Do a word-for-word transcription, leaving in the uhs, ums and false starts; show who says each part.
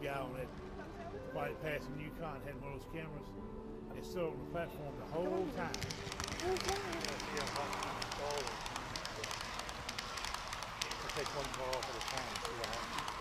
Speaker 1: guy on that flight passing Yukon had one of those cameras. It stood on the platform the whole time.
Speaker 2: Yeah, see how hot it's installed. It takes one car off at a time. See what happens.